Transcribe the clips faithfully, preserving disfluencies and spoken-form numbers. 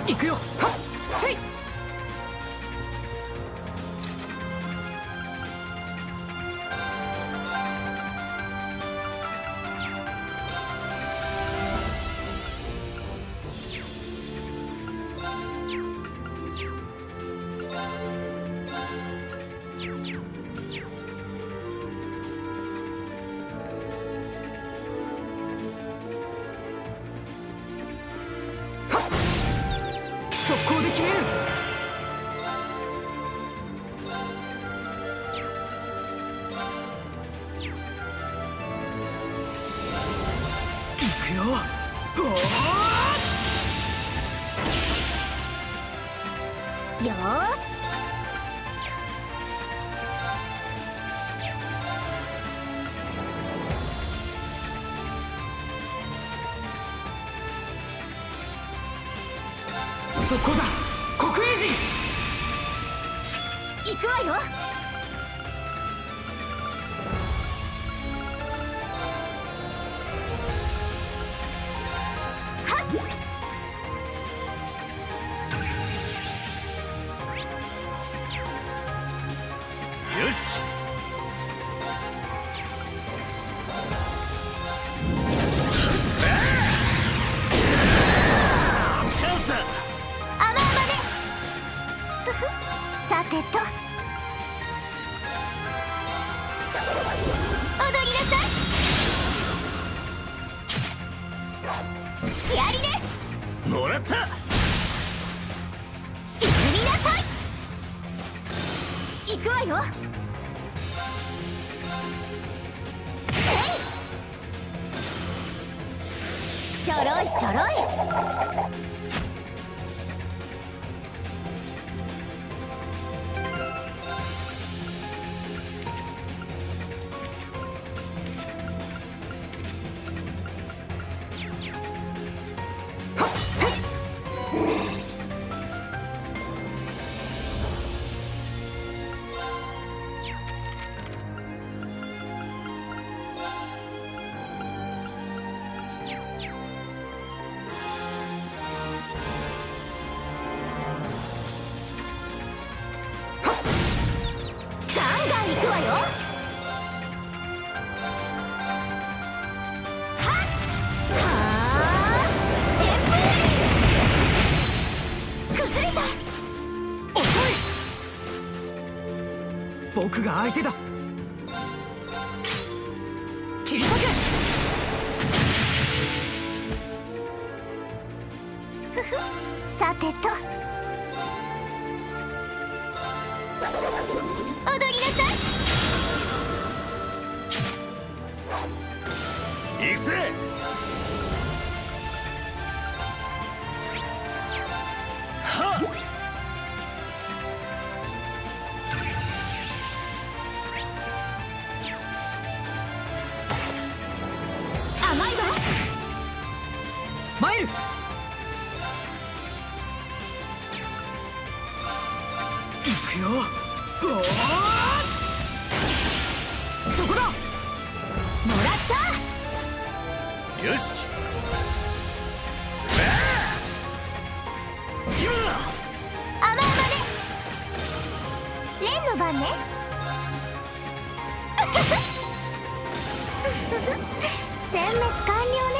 行くよ。はっせい。速攻で決める。いくよ。おーよーし。そこだ、国営人。行くわよ。はっ。よし。チャンスだ。さてと、踊りなさい。隙ありね。もらった。沈みなさい。行くわよ。せい。ちょろいちょろい。行くわよ。はっはあ、旋風崩れた。遅い。僕が相手だ。切り裂け。ふふ、さてと、踊りなさい。行くぜ。はっ。甘いわ。参る。行くよ。おー、そこだ。もらった。よし。今だ。甘々ね。レンの番ね。殲滅完了ね。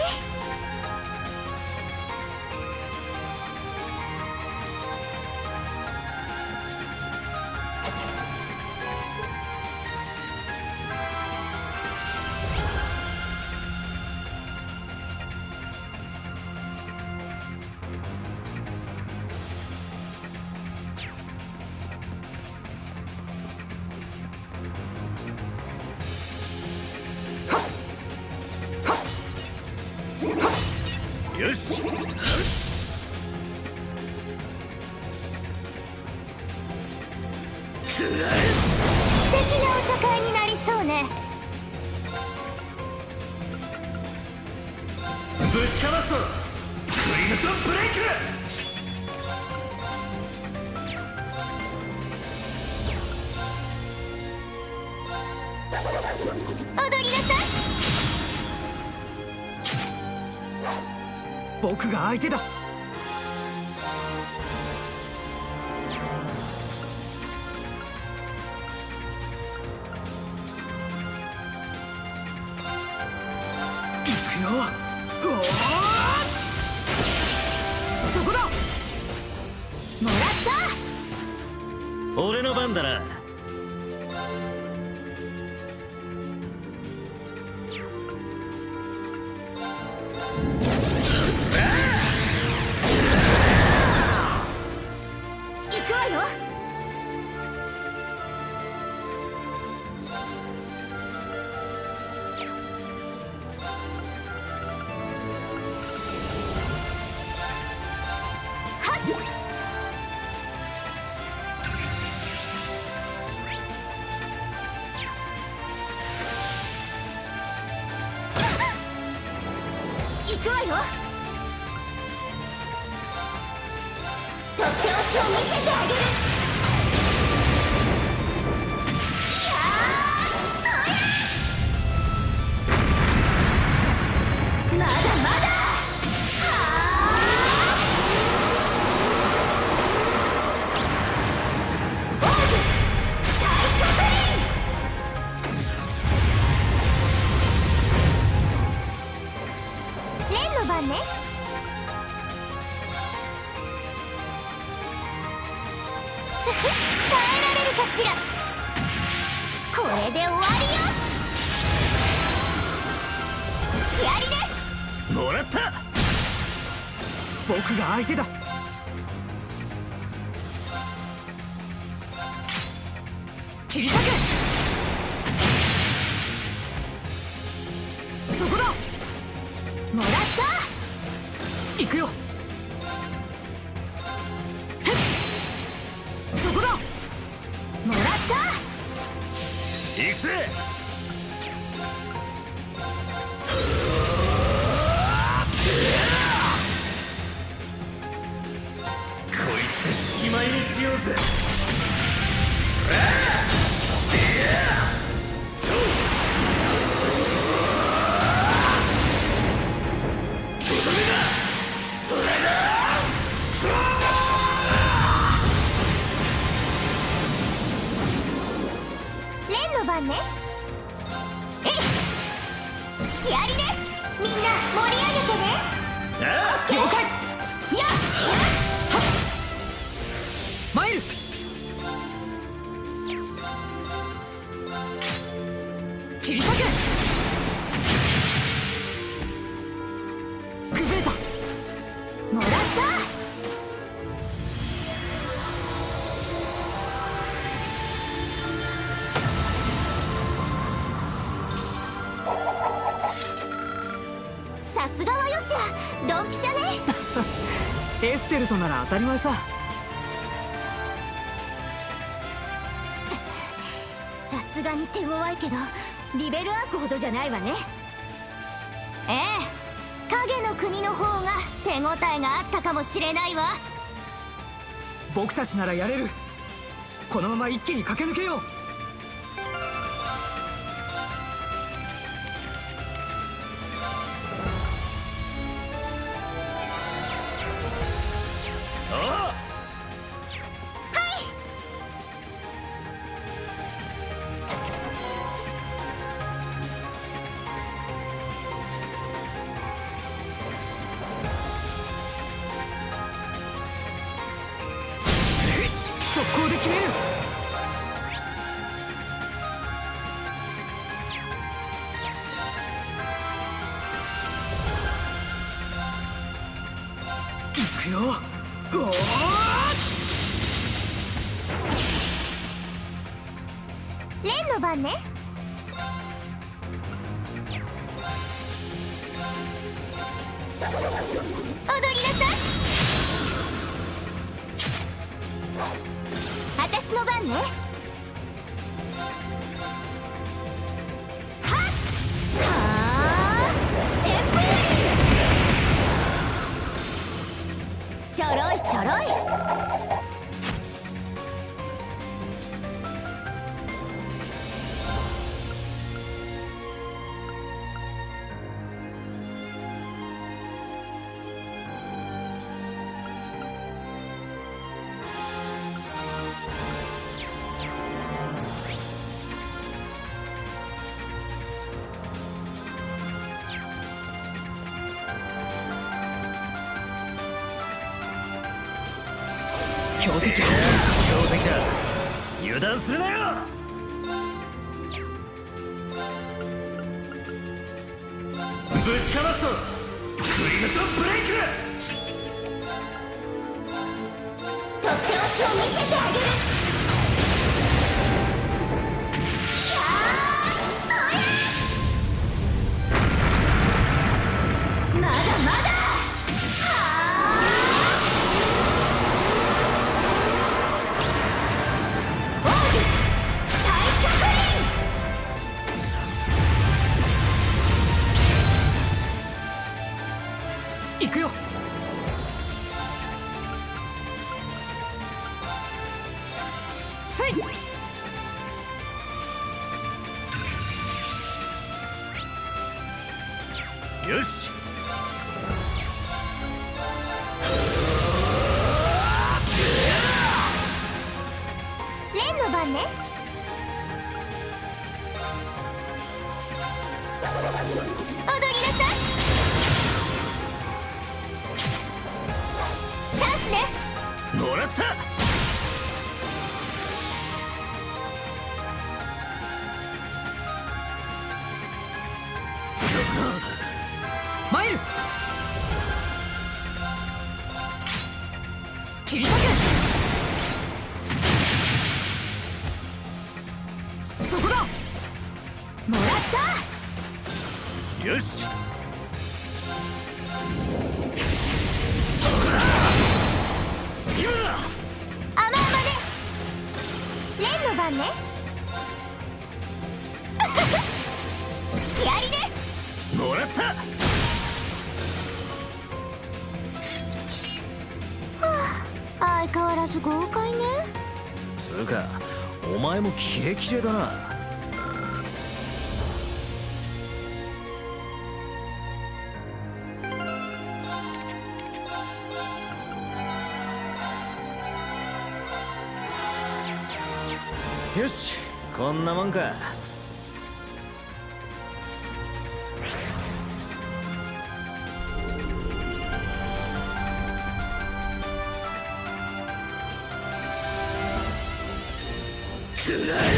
よし。素敵なお茶会になりそうね。ぶちかますとクリムゾンブレイク。踊りなさい。僕が相手だ。 俺の番だな。 行くわよ。行くわよ。とっておきを見せてあげる。いやー、まだまだ。はーオーブ大巨輪。レンの番ね。耐えられるかしら。これで終わりよ。隙ありね。 もらった。 僕が相手だ。切り裂け。そこだ。 もらった。 行くよ。そこだ。 もらった。 行くぜ。こいつでしまいにしようぜ。 レンの番ね。えい、隙ありね。みんな盛り上げてね。 あ了解。 やっ参る。切り裂け。崩れた。 もらった。さすがはよしや、ドンピシャね。 エステルとなら当たり前さ。 さすがに手強いけどリベルアークほどじゃないわね。ええ、影の国の方が手応えがあったかもしれないわ。 僕たちならやれる。このまま一気に駆け抜けよう。速攻で決める。いくよ。おー、 レンの番ね。踊りなさい。私の番ね。はっはあ、旋風輪。ちょろいちょろい。 強敵。 強敵だ。 油断するなよ。ぶちかますとクリムゾンブレイク。 とっておきを見せてあげる。いやー、これまだまだ。 行くよ。せい。 よし。 レンの番ね。踊りなさい。チャンスね。 もらった。 マイル切り裂け。そこだ。 もらった。 よし。 甘々ね。レンの番ね。隙ありね。 もらった。 はあ、相変わらず豪快ね。 つうかお前もキレキレだな。よし、こんなもんか。くらえ。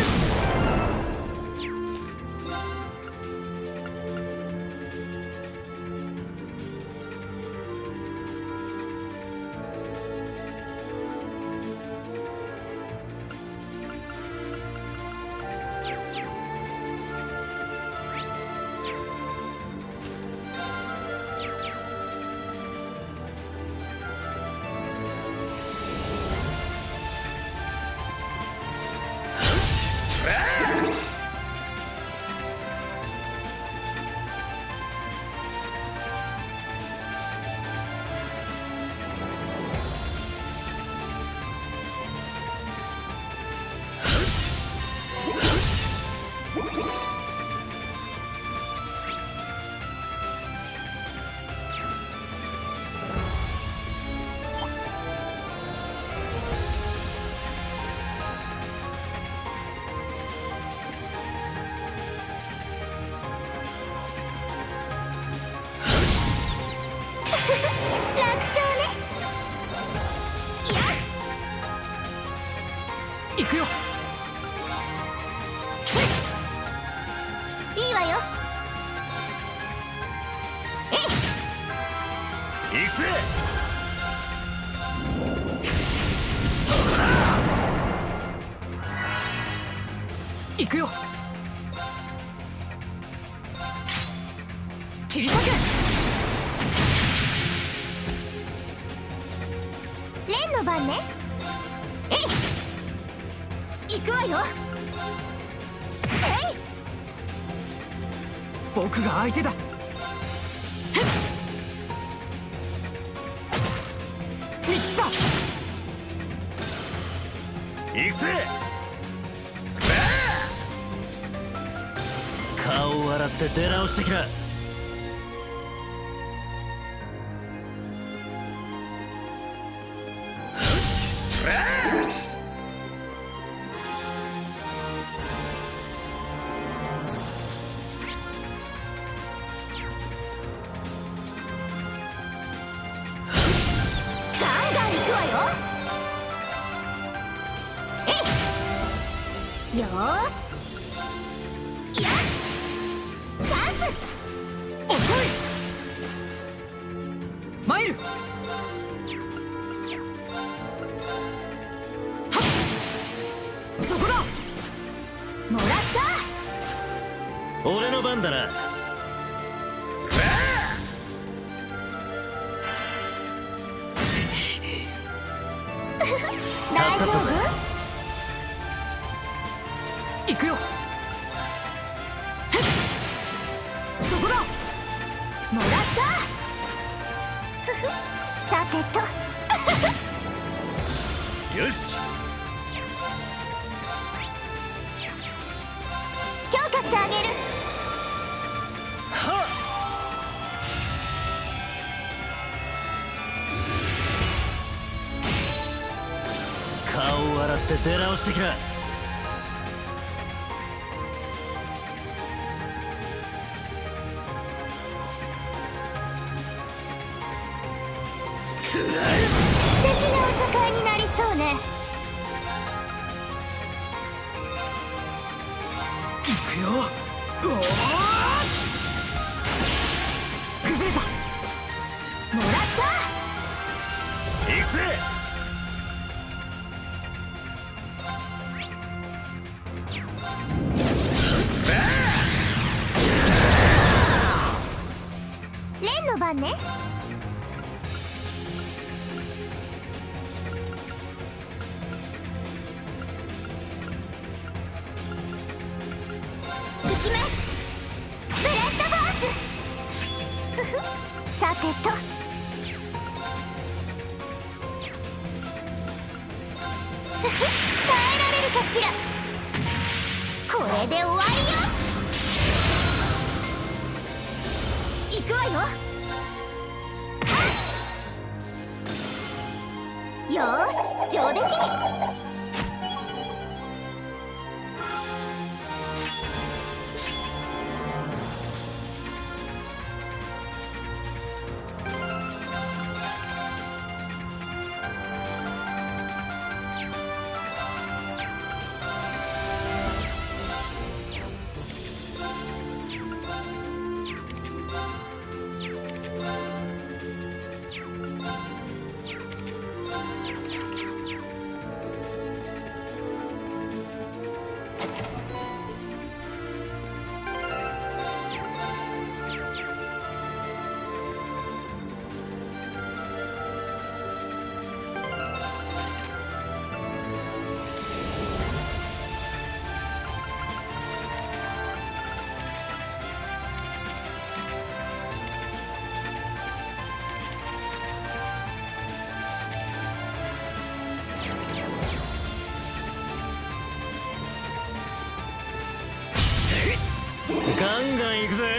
行くよ。 いいわよ。えい。 行くぜ。 行くよ。切り裂け。 レンの番ね。えい。行くわよ。えい。 僕が相手だ。見切った。 行くぜ。顔を洗って出直してきな。 ガンガン行くわよ。えい。 よーしやっチャンス。 遅い。マイル。そこだ。 もらった。 俺の番だな。 大丈夫？ 行くよ。そこだ。 もらったさてとよし。 強化してあげる。 はっ。顔を洗って出直してきな。 素敵なお茶会になりそうね。 行くよ。おお崩れた。 もらった。 行くぜ。 レンの番ね。行きます。ブラストフォースさてと耐えられるかしら。これで終わりよ。行くわよ。よーし上出来。 ガンガン行くぜ。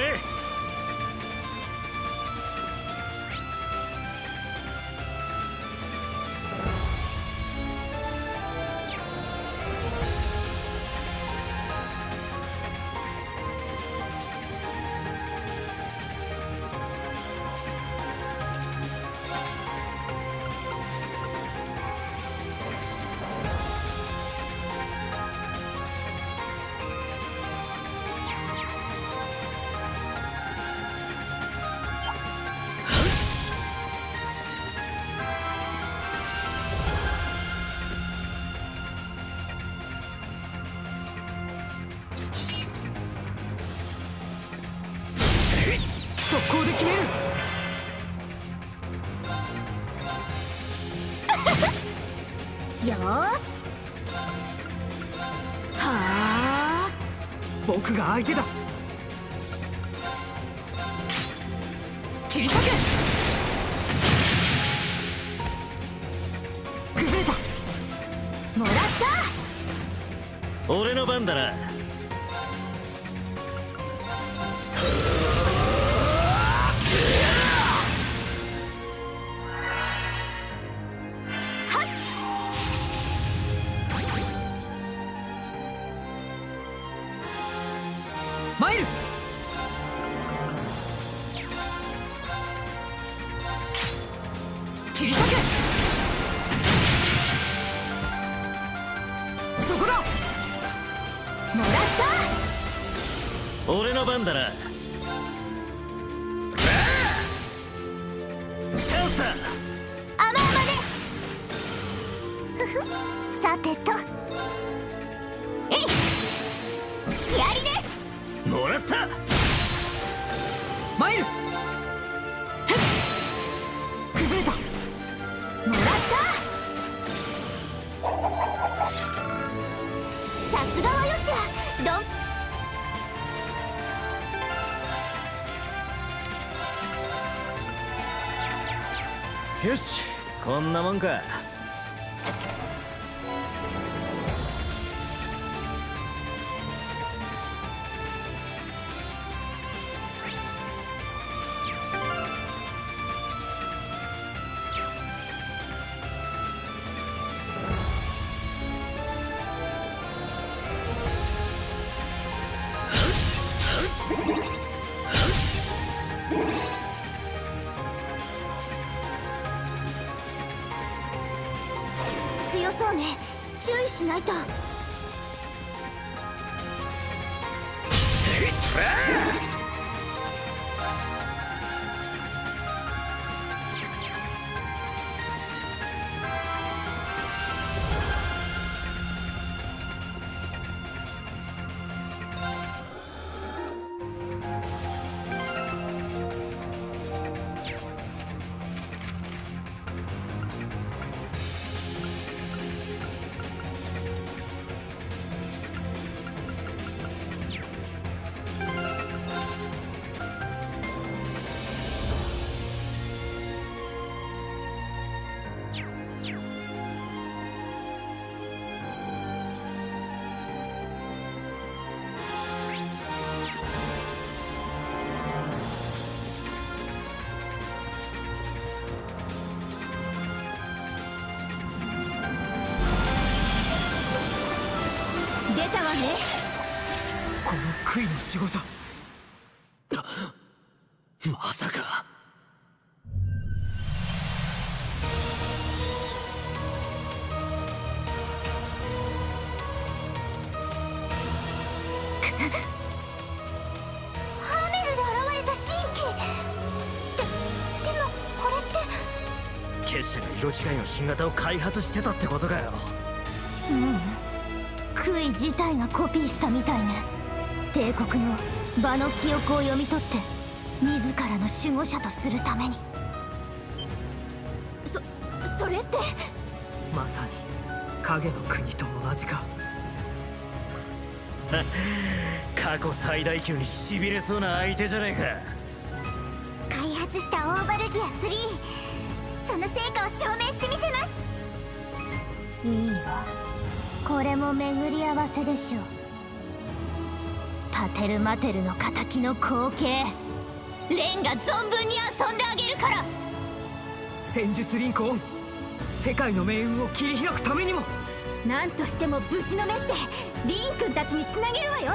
速攻で決める。 よーし。 はあ、僕が相手だ。切り裂け。崩れた。 もらった俺の番だな。 マイル。切り裂け。そこだ。 俺の番だな。チャンスだ。 甘々ね。ふふ、さてと、えい、隙ありね。 もらった。 マイル崩れた。 もらった。さすがはよしや。どんよし、こんなもんか。 強そうね。注意しないと。出たわね。 この杭の守護者。 まさか。 ハーメルで現れた神器。で、でもこれって結社が色違いの新型を開発してたってことかよ。 うん、杭自体がコピーしたみたいね。帝国の場の記憶を読み取って自らの守護者とするために。そそれってまさに影の国と同じか。 過去最大級にしびれそうな相手じゃないか。 開発したオーバルギアスリー、その成果を証明してみせます。いいわ、これも巡り合わせでしょう。パテルマテルの仇の光景、レンが存分に遊んであげるから。 戦術リンクオン。世界の命運を切り開くためにも。 何としてもぶちのめしてリン君たちにつなげるわよ。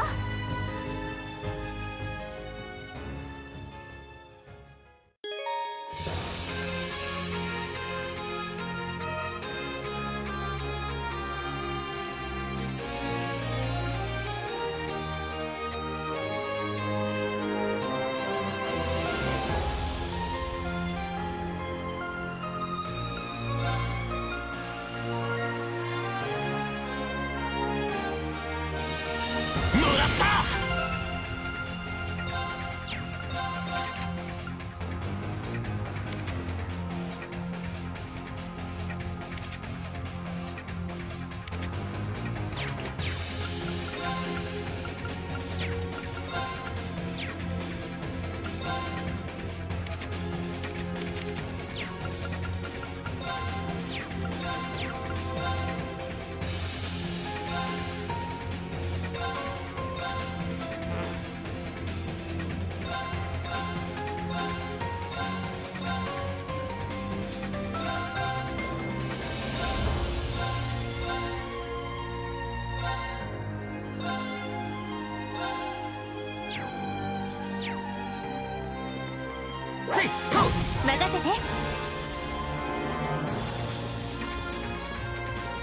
任せて。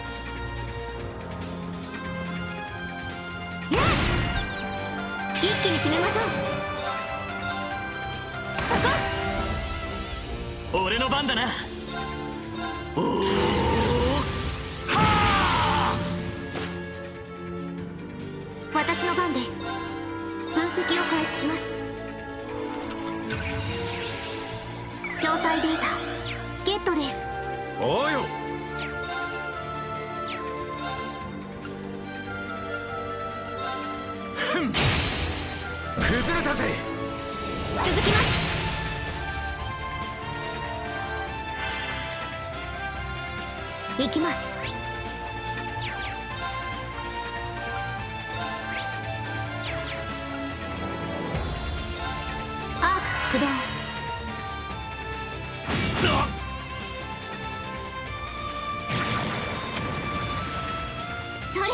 一気にに攻めましょう。そこ。 俺の番だな。おお、はあ。 私の番です。分析を開始します。詳細データゲットです。 おうよ。ふん、崩れたぜ。 続きます。行きます。アークス駆動。それ。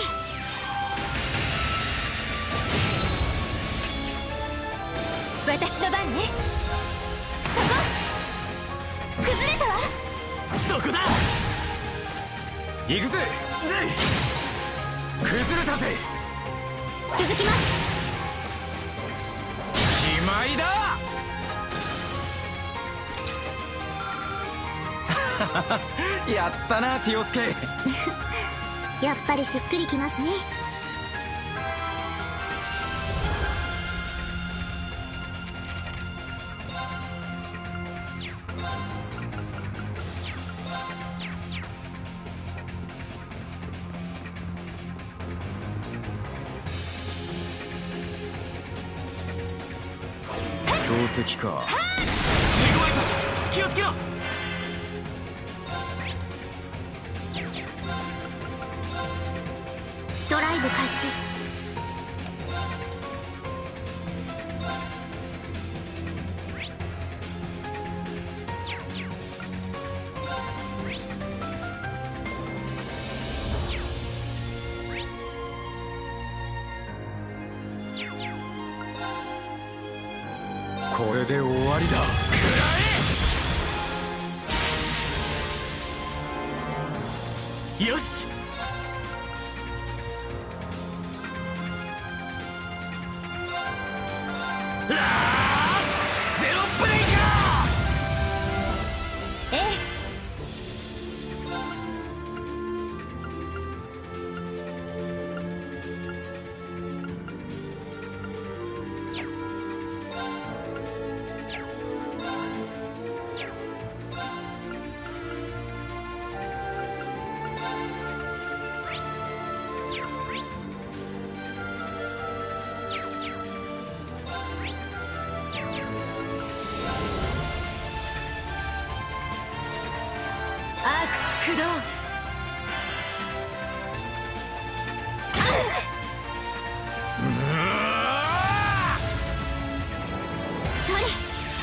私の番ね。そこ。崩れたわ。 そこだ。行くぜ。ぜい。崩れたぜ。 続きます。 決まりだ。やったな、ティオスケ。 やっぱりしっくりきますね。 強敵か。気をつけろ。 ドライブ開始。 これで終わりだ。食らえ。よし。あー、ゼロブレイカー。 ええ。アークス駆動。それ。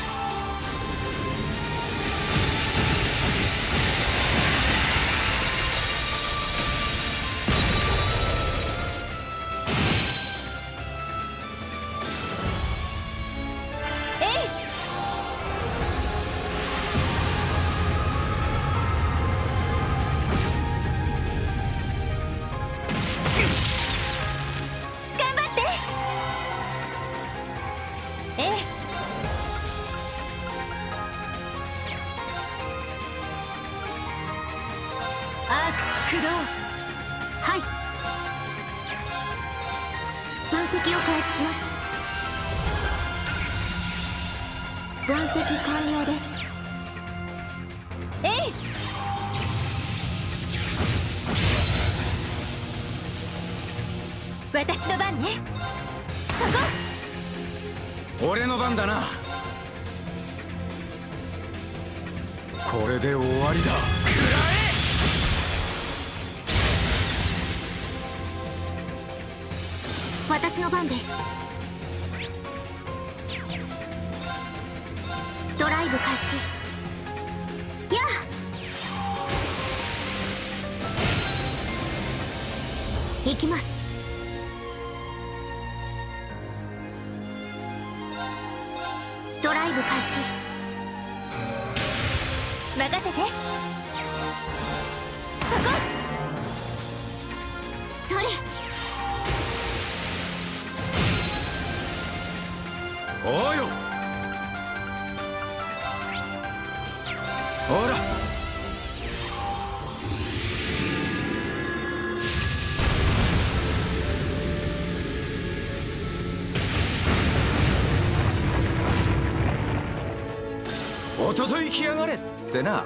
えい。アークス駆動。はい。分析を開始します。分析完了です。えい。私の番ね。そこ。 俺の番だな。これで終わりだ。 私の番です。ドライブ開始。やあ。行きます。ドライブ開始。任せて。そこ。それ。 おうよ。ほらおととい来やがれってな。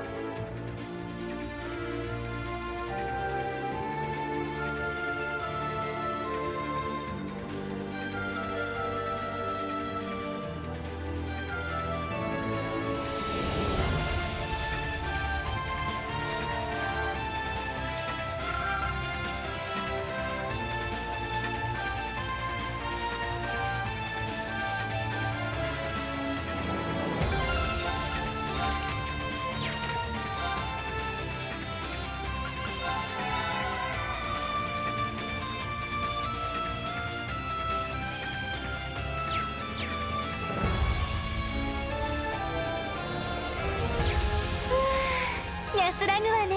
安らぐわね。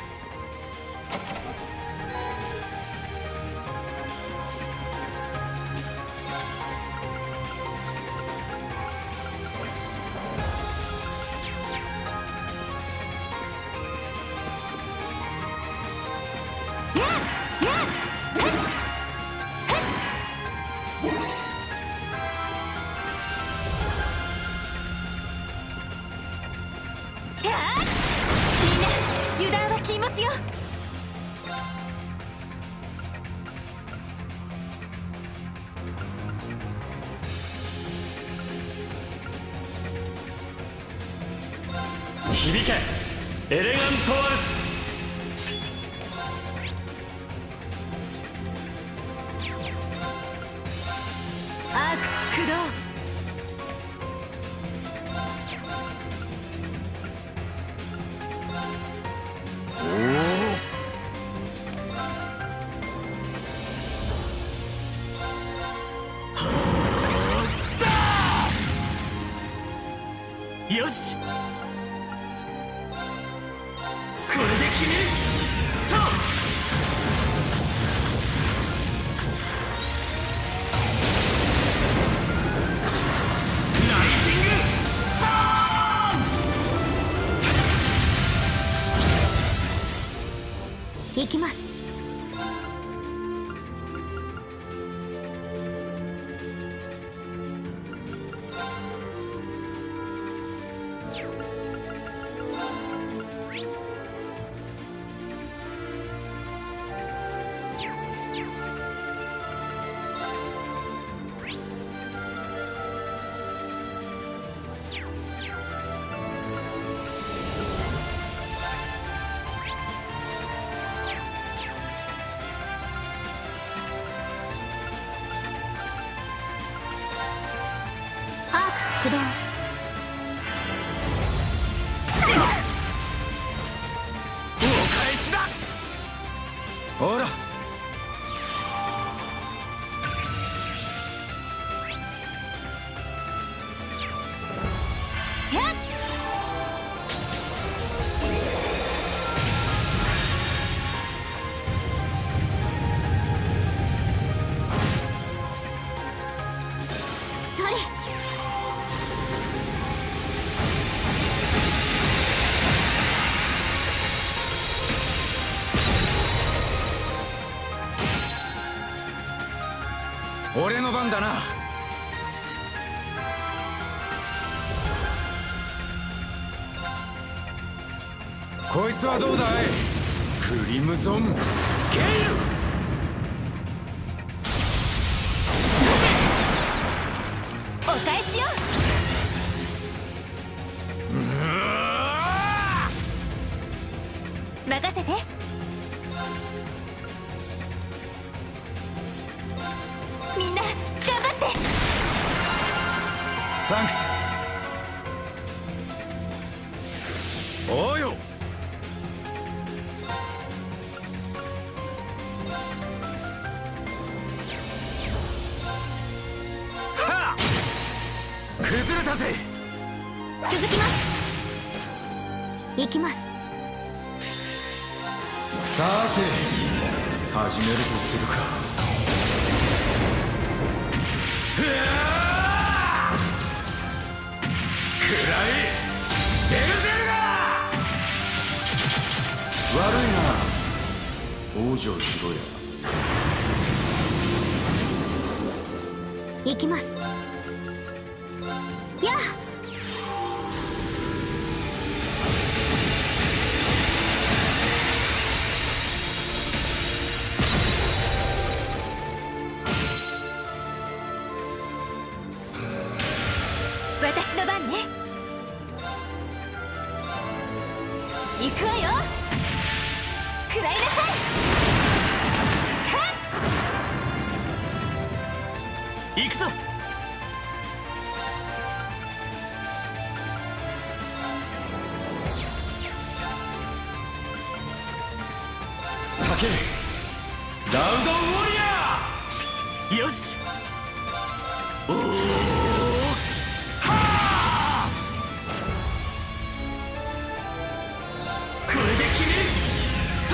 油断は禁物よ。 響けエレガントワルツ。 アークス駆動。 よし、これで決めると。ライジングストーン。 行きます。駆動。 お返しだ。ほら俺の番だな。こいつはどうだい？クリムゾンゲイル。 お返しよ。任せて。みんな頑張って。 サンクス。おうよ。はっ、崩れたぜ。 続きます。行きます。 さて始めるとするか。うわー往生しろや。 行きます。やあ。私の番ね。行くわよ。食らいなさい。 行くぞ。竹ラウドウォリアー。よし。おおはあ。これで決めると。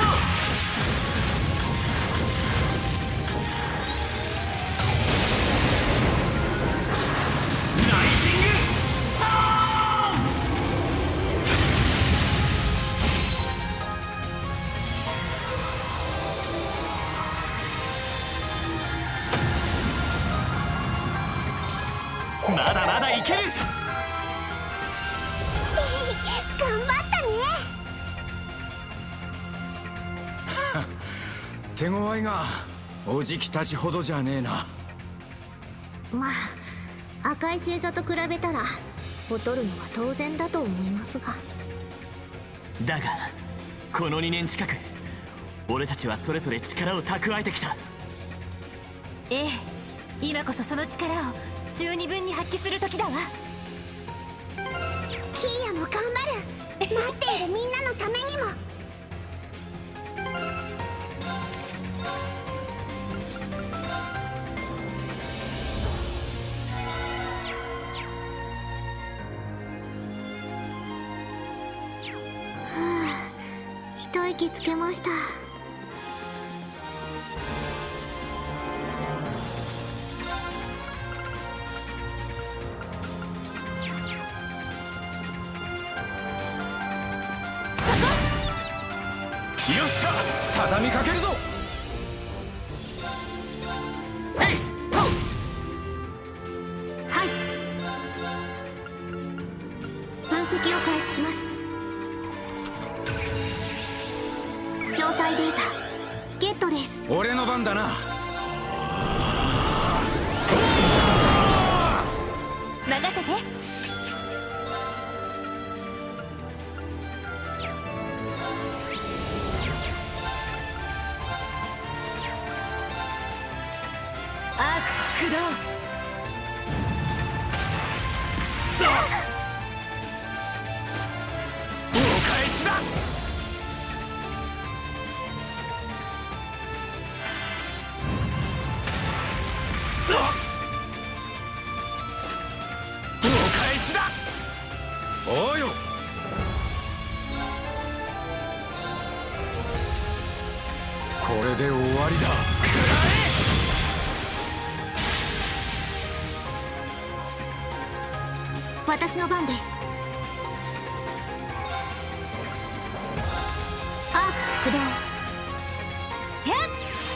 まだまだいける。 頑張ったね。 手強いがおじきたちほどじゃねえな。 まあ赤い星座と比べたら劣るのは当然だと思いますが。 だがこのにねん近く俺たちはそれぞれ力を蓄えてきた。 ええ、今こそその力を十二分に発揮する時だわ。キーヤも頑張る。待っているみんなのためにも。はあ、一息つけました。 よっしゃ、畳みかけるぞ。へいと。 はい。分析を開始します。詳細データゲットです。 俺の番だな。 任せて。アークス駆動。 お返しだ。お返しだ。おうよ。これで終わりだ。 私の番です。アークス駆動。へっ。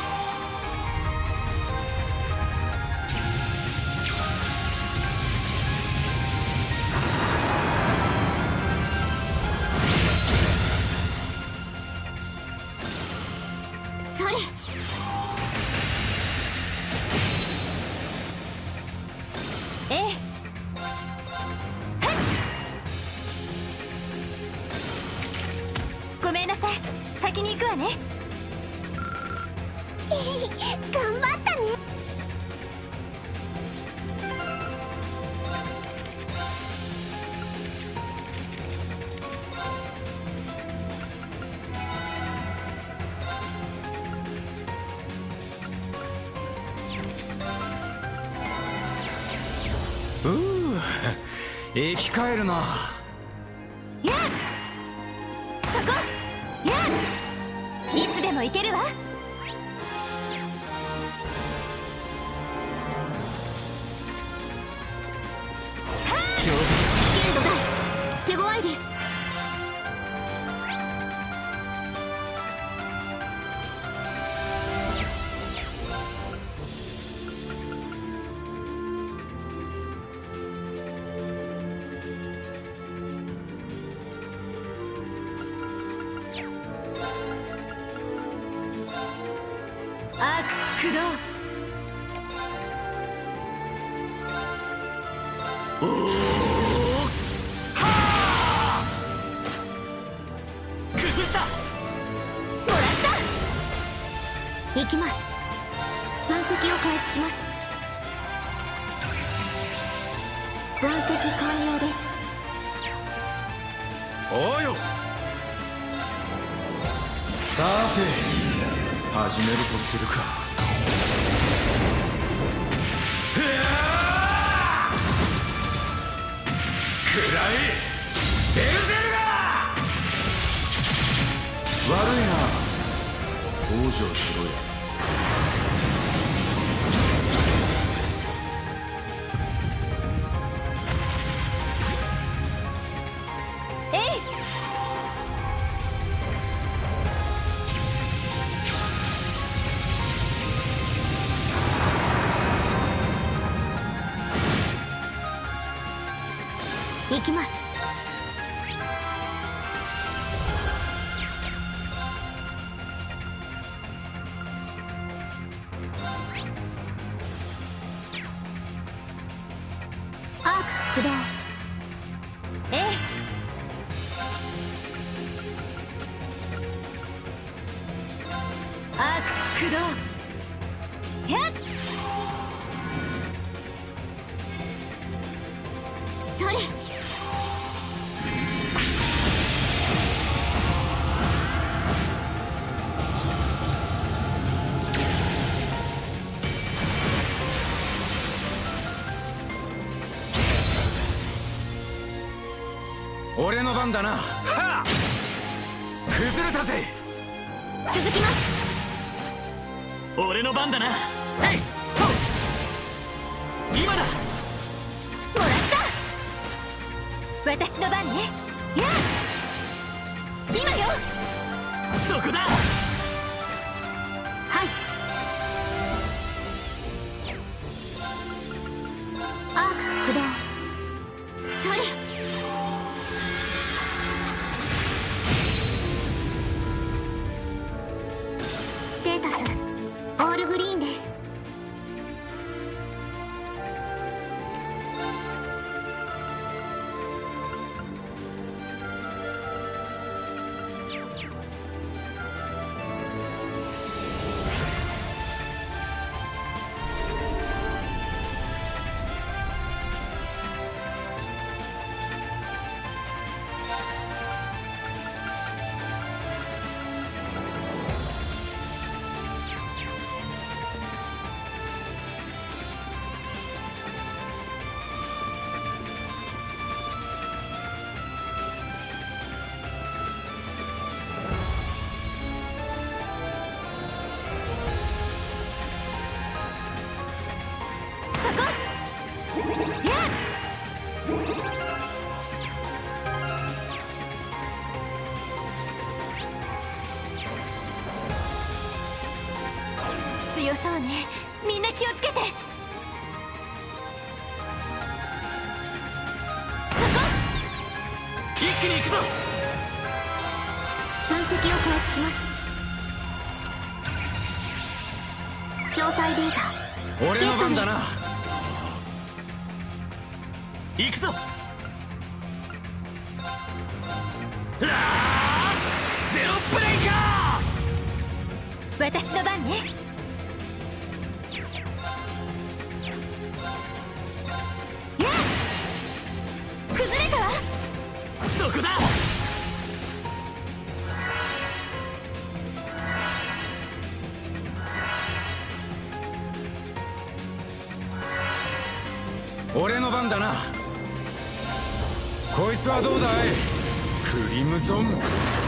それ。ええ。ごめんなさい、先に行くわね。頑張ったね。 うう、生き返るな。 やっ、そこ。やっ、いつでも行けるわ。危険度大、手強いです。 駆動。 おお、はあ、崩した。 もらった。行きます。分析を開始します。分析完了です。 おうよ。さて始めるとするか。くらえベルゼルガー。悪いな、往生しろや。 行きます。アークス駆動。ええ。アークス駆動。やっ。それ。 俺の番だな。はあ、崩れたぜ。 続きます。 俺の番だな。へいと今だ。 もらった。私の番ね。やあ、今よ。 そこだ。 はい。アークス駆動。それ。ステータスオールグリーンです。強そうね。みんな気をつけて。そこ。 一気に行くぞ。 分析を開始します。詳細データ俺の番だな。 行くぞ。ゼロブレイカー。私の番ね。やあ、崩れたわ。 そこだ。 俺の番だな。こいつはどうだい。クリムゾンゲイル。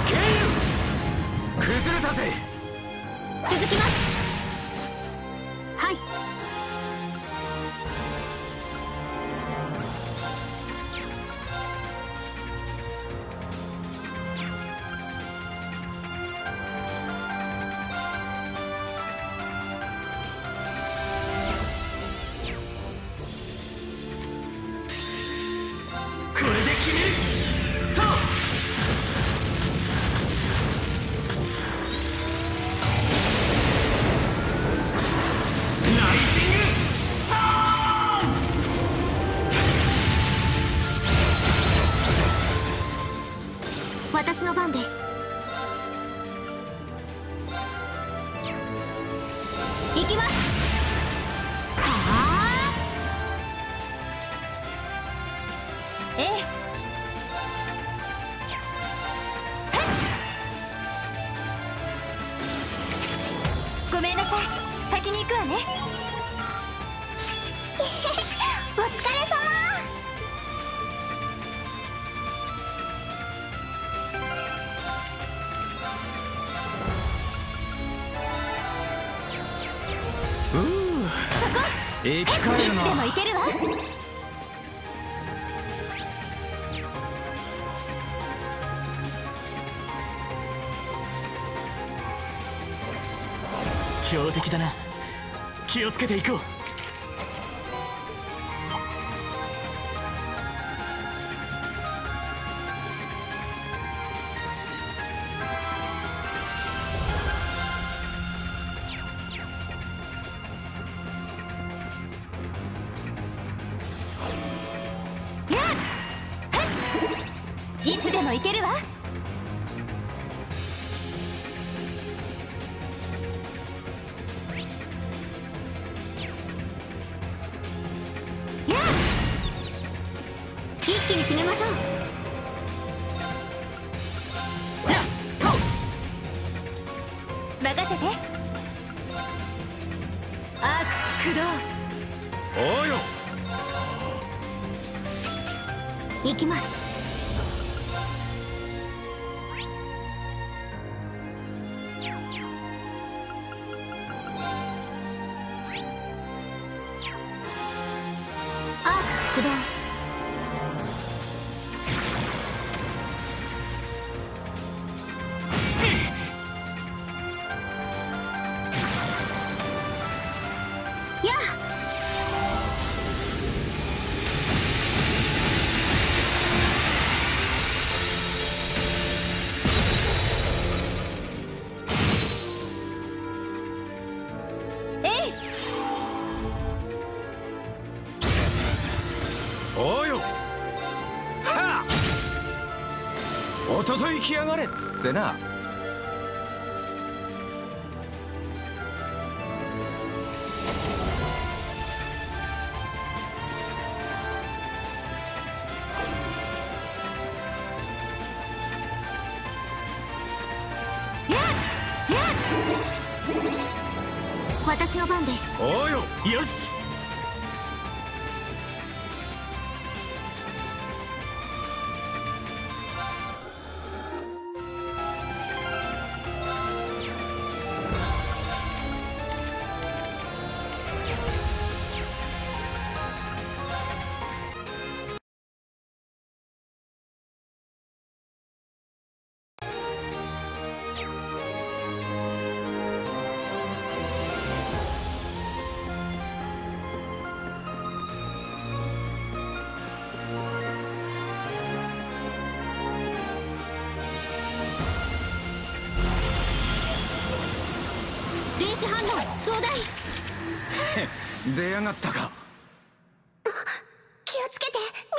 崩れたぜ。 続きます。はい。 これで決めると。 行きます。はあ、ええ、ごめんなさい、先に行くわね。お疲れ様。 うー生き返るな。 いつでも行けるわ。 強敵だな。気をつけていこう。 いつでも行けるわ。一気に締めましょう。任せて。アークス駆動。 おうよ。 行きます。アークス駆動。やあ、えい。 おうよ。はあ、おととい来やがれってな。 私の番です。 おうよ。 よし。 電子反応増大。 出やがったか。 気をつけて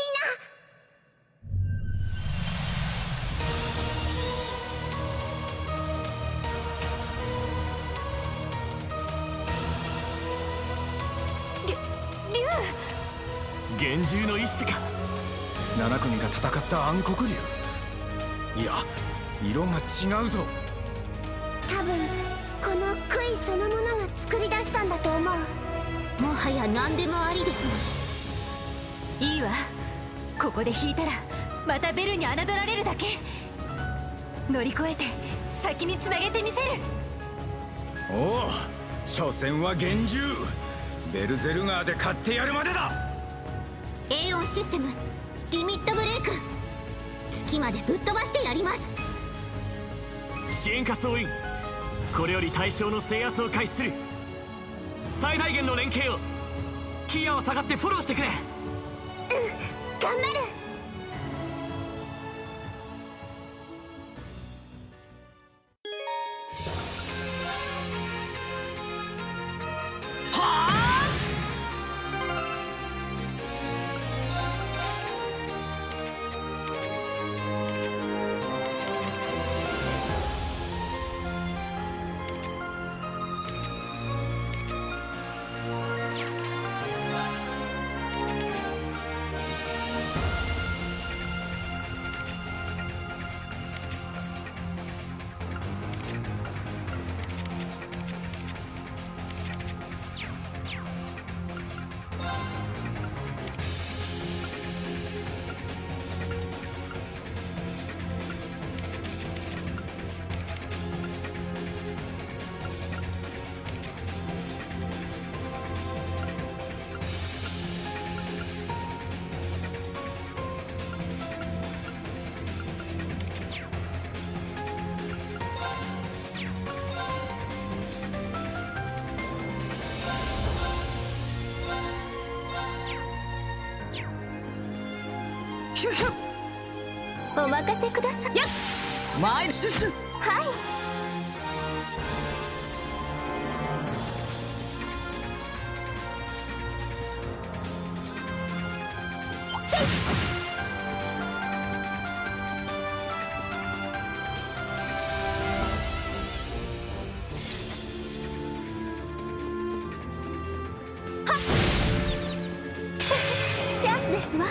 みんな。りゅ竜。 幻獣の一種か。 七国が戦った暗黒竜。いや、色が違うぞ。 多分この杭そのものが作り出したんだと思う。もはや何でもありですのに。いいわ、ここで引いたらまたベルに侮られるだけ。乗り越えて先につなげてみせる。 おお、所詮は幻獣。ベルゼルガーで買ってやるまでだ。 エイオンシステムリミットブレイク。月までぶっ飛ばしてやります。 支援化総員、これより対象の制圧を開始する。最大限の連携を。キアを下がってフォローしてくれ。 うん、頑張る。 お任せください。 やっ前にシュッシュ。 はい。チャンスですわ。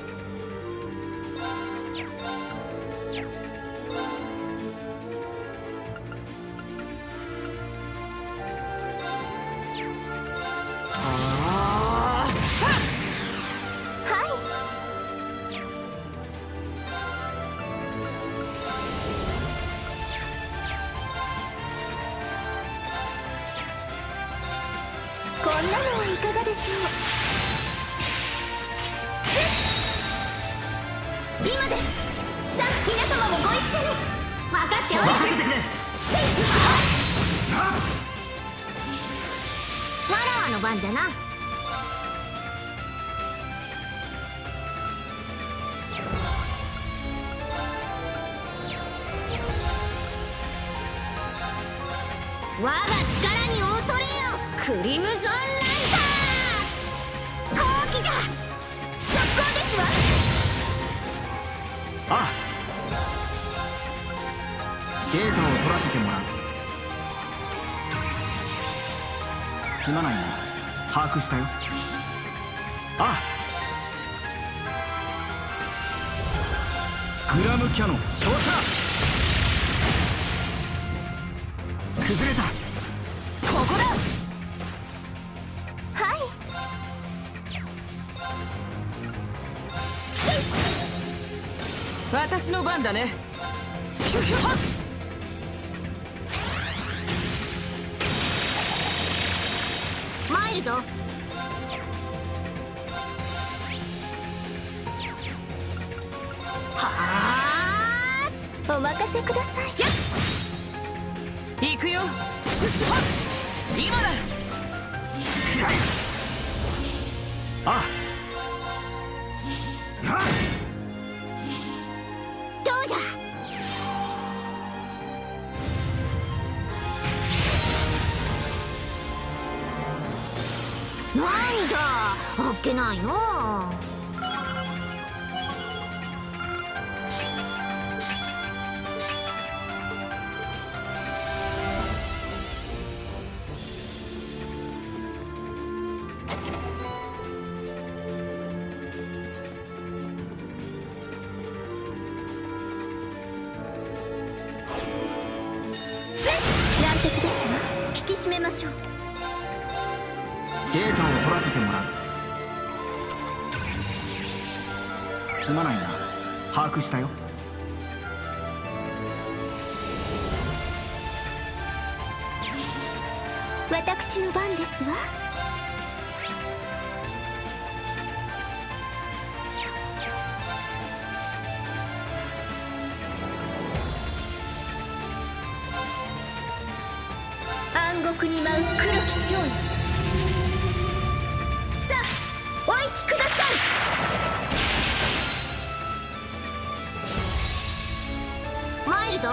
こんなのはいかがでしょう。今です。さあ皆様もご一緒に。分かっております。 任せてくれ。 ワラワの番じゃな。我が力に恐れよ、クリムゾンランター。好機じゃ。速攻ですわ。 ああ、データを取らせてもらう。すまないな、把握したよ。ああ、グラムキャノン照射。崩れた。 ここだ。 はい。 私の番だね。ヒュヒュハッ。 参るぞ。はあ、お任せください。やっ行くよ。シュッシュハッ。今だ。 ああ、はっ。 どうじゃ。なんじゃあっけないのう。難敵ですわ。引き締めましょう。 データを取らせてもらう。すまないな、把握したよ。 私の番ですわ。暗黒に舞う黒き蝶よ。さあお行きください。参るぞ。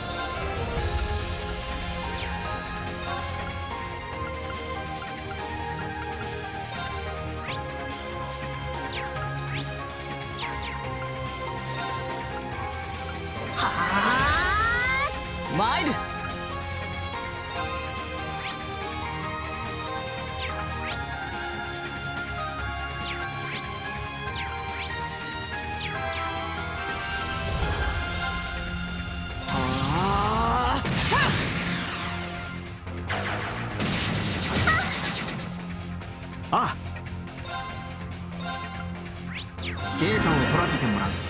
はあ、 参る。 ああ、データを取らせてもらう。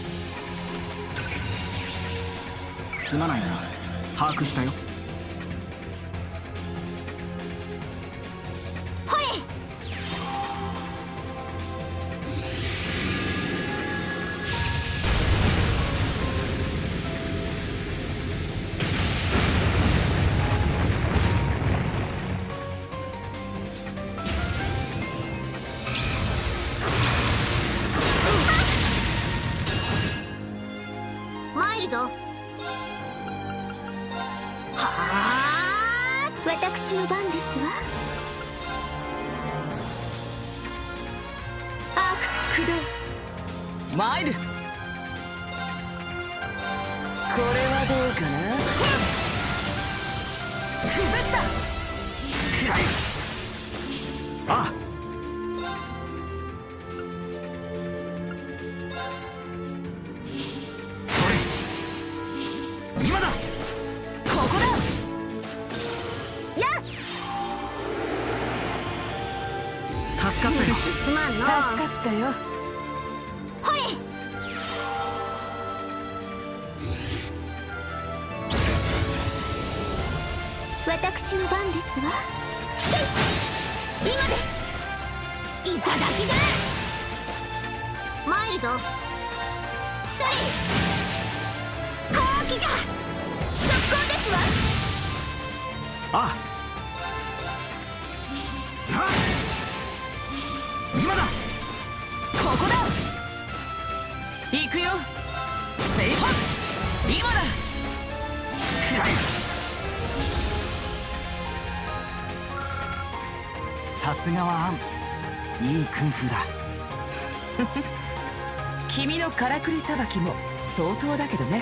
すまないな、把握したよ。 ほれ。 るぞ。はあ、私の番ですわ。アークス駆動。 参る。これはどうかな。崩した。 くらい。ああ。 すまんの。 助かったよ。 ほれ。私の番ですわ。今です。いただきじゃ。参るぞ。それ。好機じゃ。速攻ですわ。 ああ。今だ。 ここだ。行くよ。セイハン。今だ。 くらい。さすがはアン。いいクンフーだ。 君のからくりさばきも相当だけどね。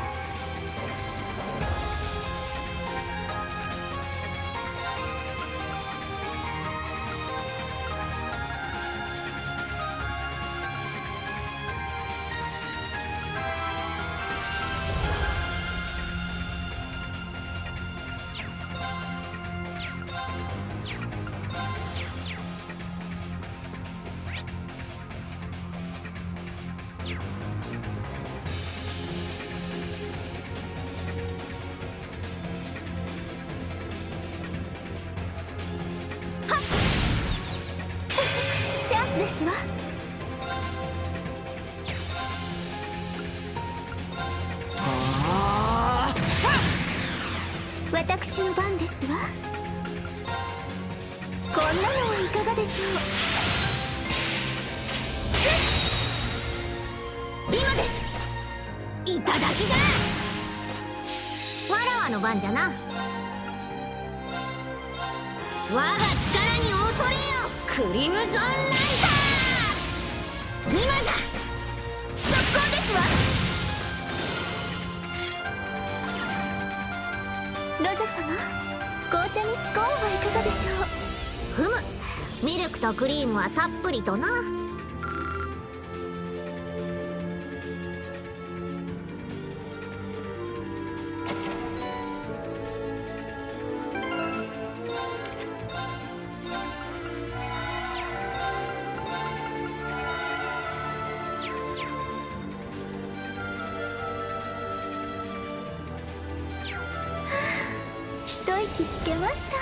ですわ。私の番ですわ。こんなのはいかがでしょう。今です。いただきじゃ。わらわの番じゃな。我が力に恐れよ、クリムゾンライター。今じゃ。速攻ですわ。ロザ様、紅茶にスコーンはいかがでしょう。ふむ、ミルクとクリームはたっぷりとな。一息つけました。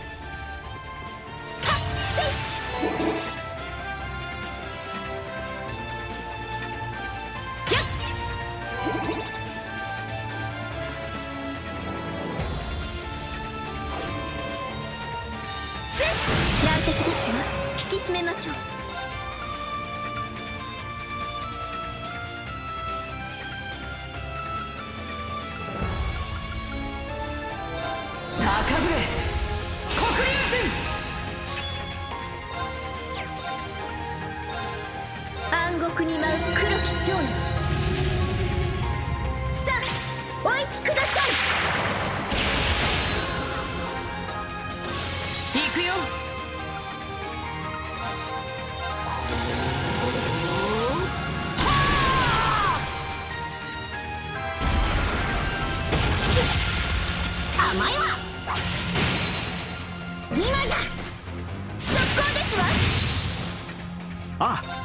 難敵ですわ。引き締めましょう。暗黒に舞う黒き蝶よ。さあ、お行きください。 行くよ。 甘いわ。今じゃ。速攻ですわ。 ああ。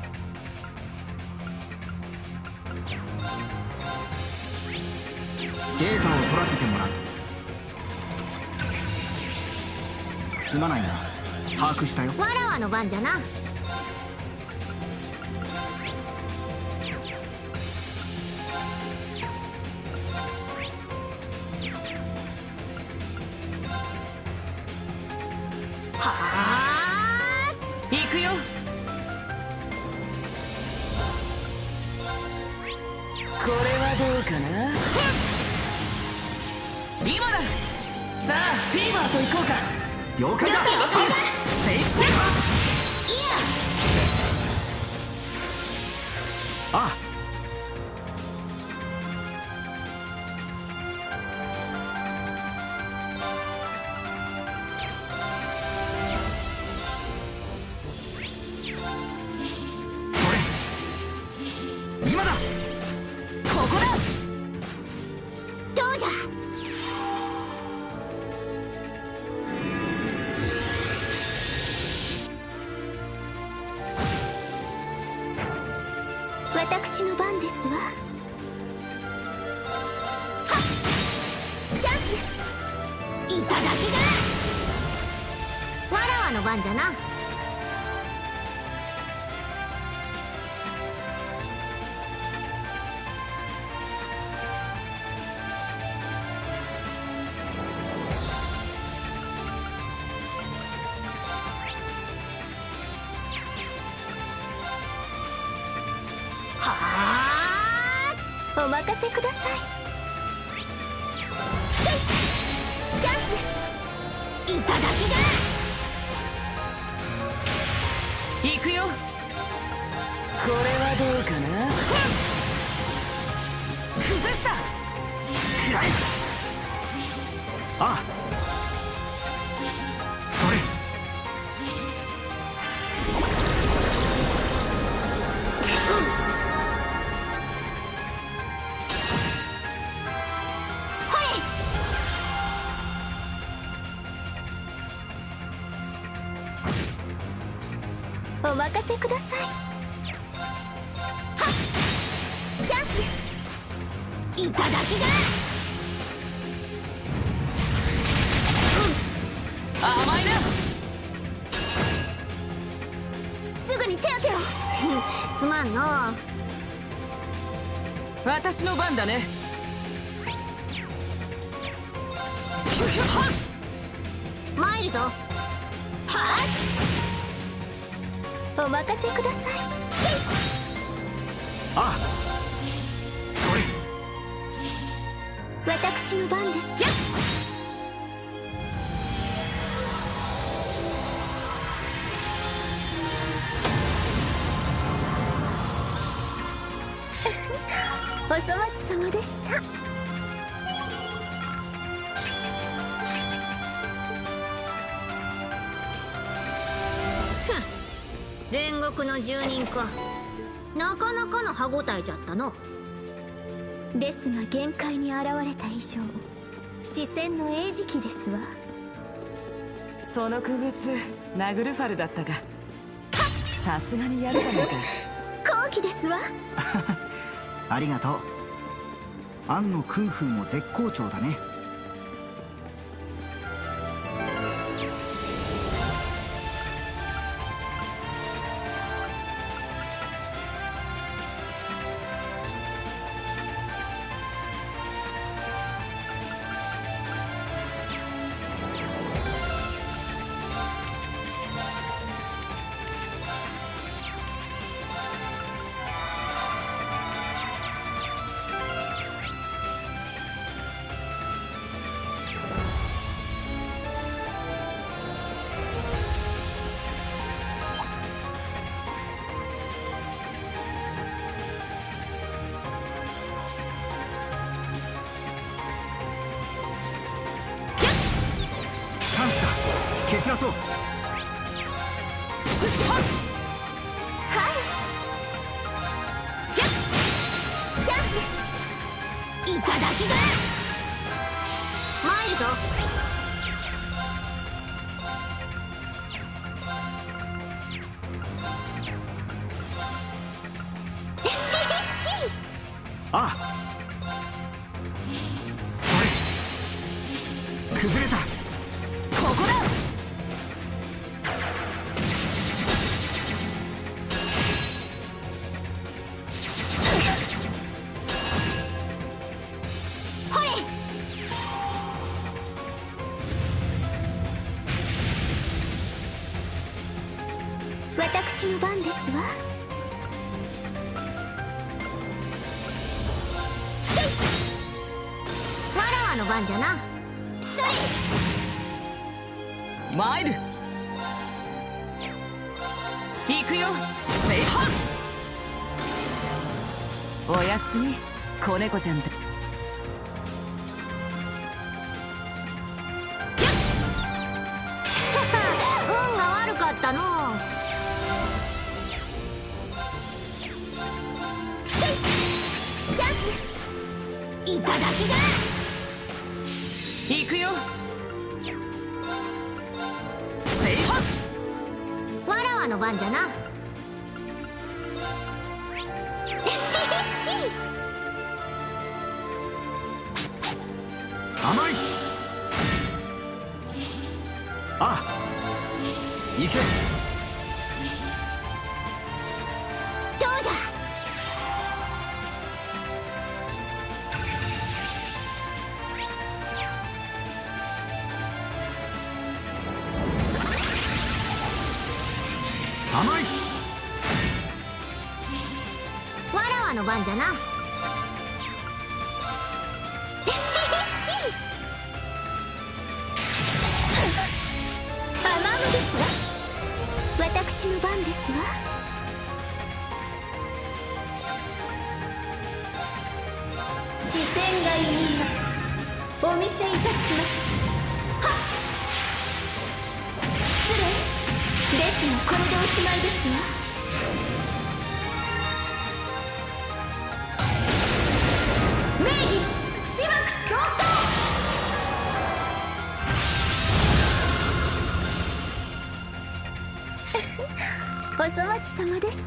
データを取らせてもらう。すまないな、把握したよ。 わらわの番じゃな。はあ、 行くよ。これはどうかかな。今だ。さあフィーバーと行こうか。 了解だ。 セーフセーフ。 あ今だ。 ここだ。 どうじゃ。私の番ですわ。はっ、チャンスです。いただきじゃ。わらわの番じゃな。はあ、お任せください。チャンスです。いただきじゃ。 行くよ。これはどうかな。崩したくらえ。 あそれ。 お任せください。はっ、チャンスです。いただきじゃ。 甘いな。 すぐに手当てを。すまんの。 私の番だね。ヒュヒュハッ。 参るぞ。はっ、お任せください。 あそれ。 私の番です。やっ。お粗末様でした。煉獄の住人か。なかなかの歯ごたえじゃったの。ですが限界に現れた以上、視線の餌食ですわ。 その傀儡ナグルファルだったが、さすがにやるじゃないか。 好機ですわ。 ありがとう。アンのクンフーも絶好調だね。蹴散らそう。 はいやっ、チャンスです。いただきじゃ。参るぞ。 あそれ。崩れた。 ここだ。 ほれ。私の番ですわ。せいの番じゃな。それ参る。行くよ聖本。おやすみ子猫ちゃんだ。 運が悪かったの。チャンスです。いただきだ。 行くよ聖本。 わらわの番じゃな。 甘い。あ、行け。 どうじゃ。 甘い。 わらわの番じゃな。アマムですわ。私の番ですわ。視線がいいがお見せいたします。はっ。失礼ですがこれでおしまいですわ。名義しばく早々。お粗末様でした。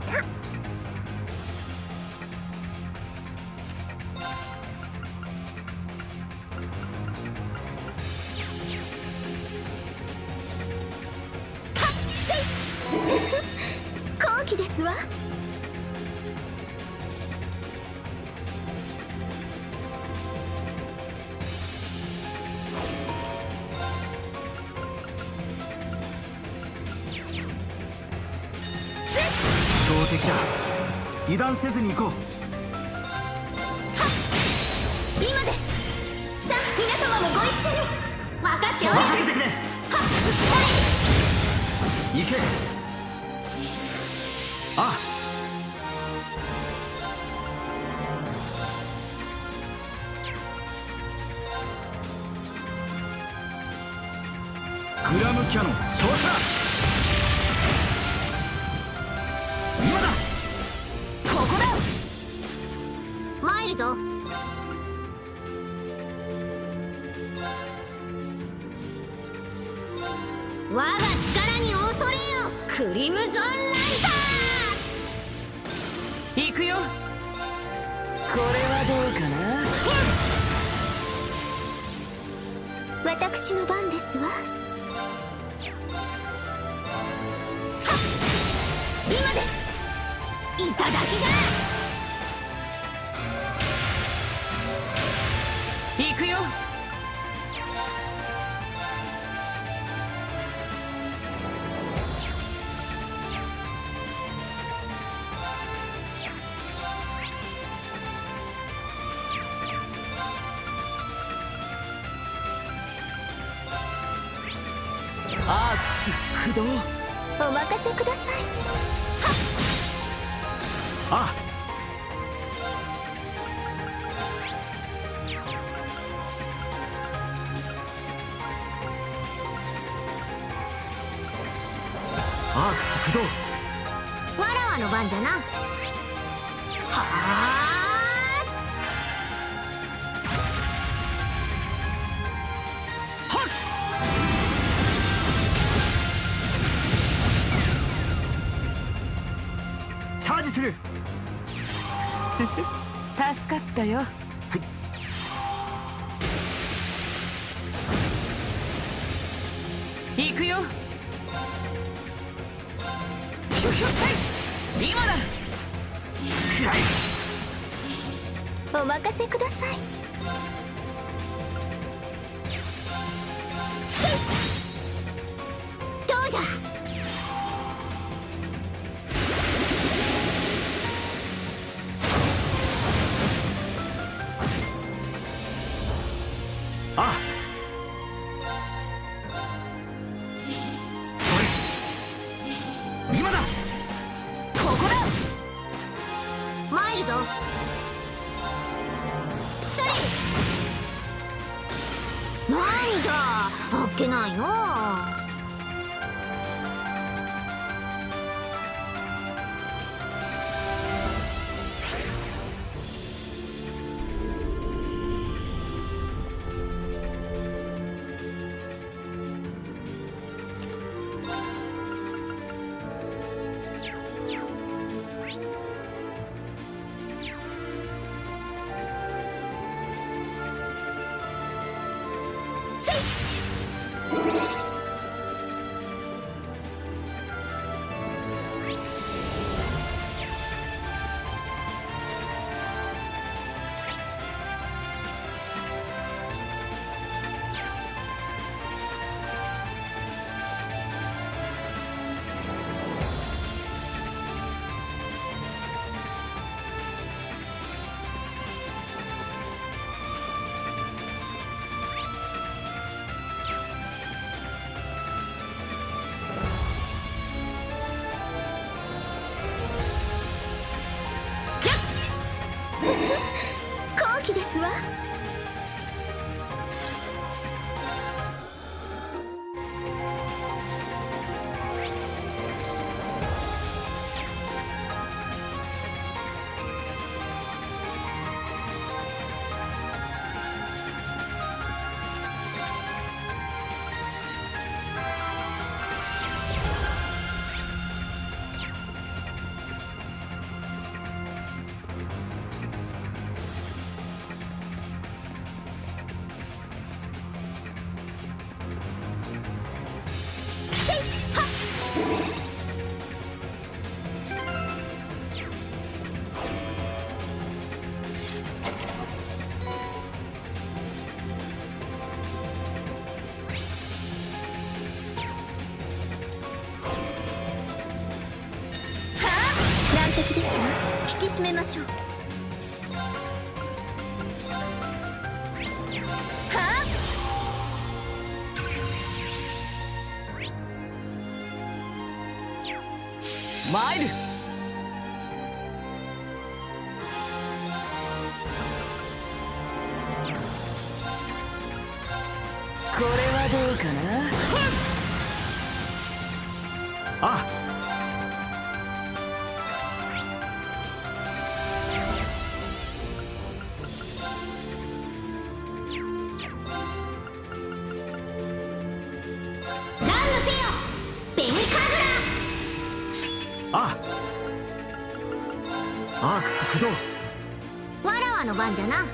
好機ですわ。 強敵だ。油断せずに行こう。 今です。さあ皆様もご一緒に。分かっております。 任せてくれ。 はっ。 行け。あ、グラムキャノン照射。今だ。 ここだ。参るぞ。我が力に恐れよクリムゾンライザー。 行くよ。これはどうかな。 私の番ですわ。はっ。今です。いただきだ。 行くよ。アークス駆動。 お任せください。 あ、アークス駆動。 わらわの番じゃな。はあ。 チャージする。 助かったよ。 はい。 行くよ。ヒュヒュセイ。今だ。くらい。 お任せください。どうじゃ。 それ。なんじゃあっけないの。好奇ですわ。敵ですわ。引き締めましょう。はあ、マイル。これはどうかな。 ああ、ああ、アークス駆動。 わらわの番じゃな。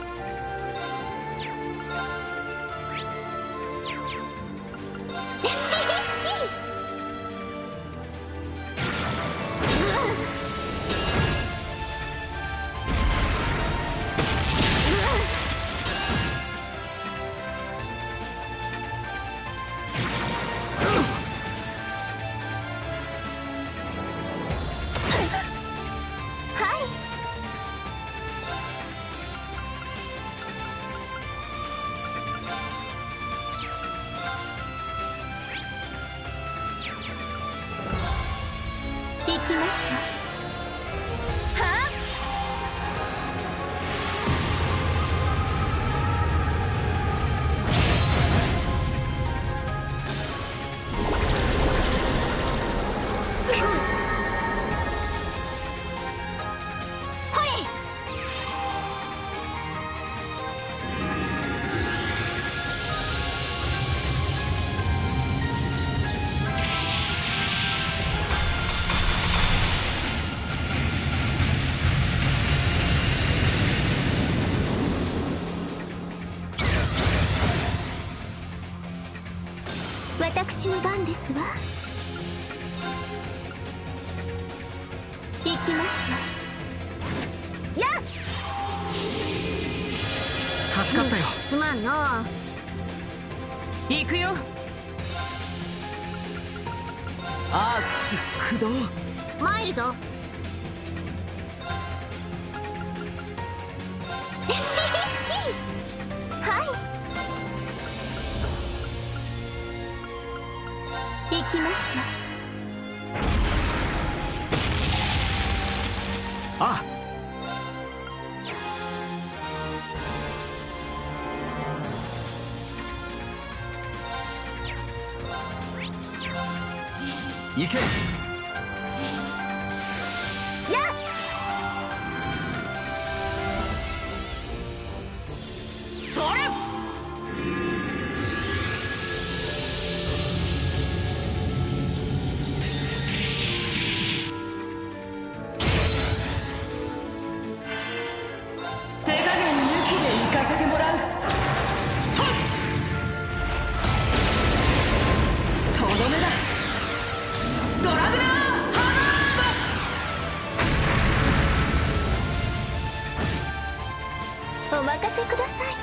行きますわ。はほれ。私の番ですわ。行きますわ。やっ、 助かったよ。 すまんの。 行くよ。アークス駆動。 参るぞ。行きますわ。 あ行け。 やっそれ。手加減抜きで行かせてもらう。とどめだ。ドラグナーハお任せください。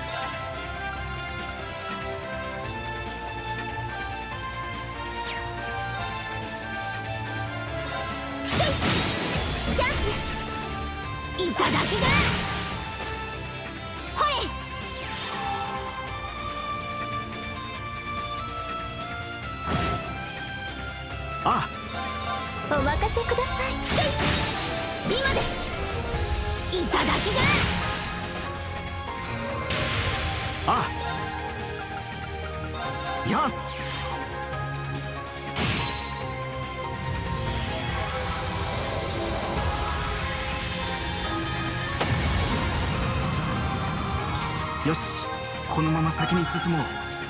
チャンスです。いただきだ。ほれ。 あお任せください。今です。いただきだ。 あやっよし、このまま先に進もう。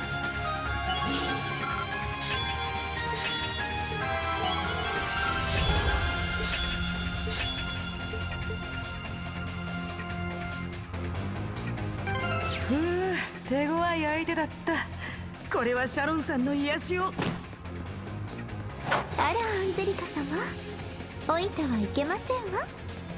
ふう、手強い相手だった。これはシャロンさんの癒しを。 あら、アンゼリカ様、おいてはいけませんわ。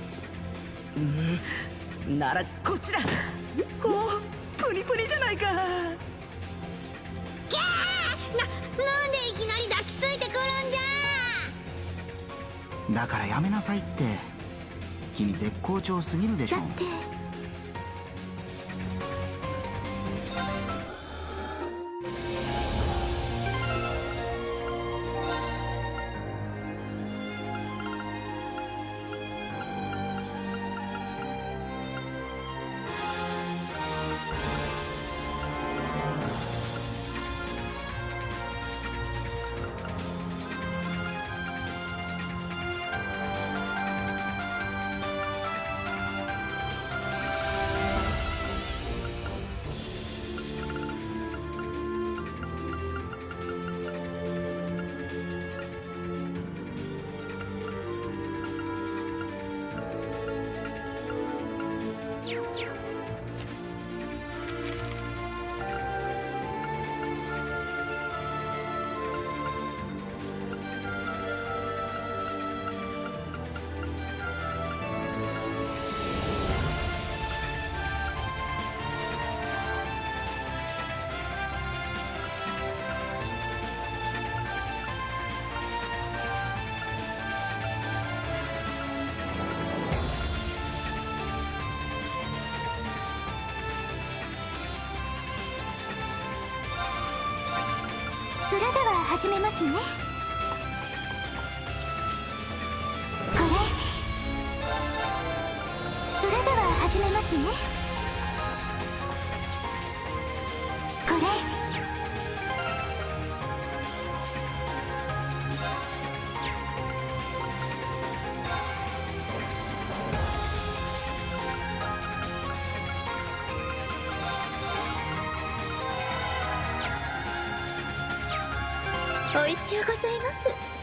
ならこっちだ。おお、プニプニじゃないか。 キャーな、なんでいきなり抱きついてくるんじゃ。 だからやめなさいって。君絶好調すぎるでしょ。 さて、それでは始めますね。これ、それでは始めますね。これ、おいしゅうございます。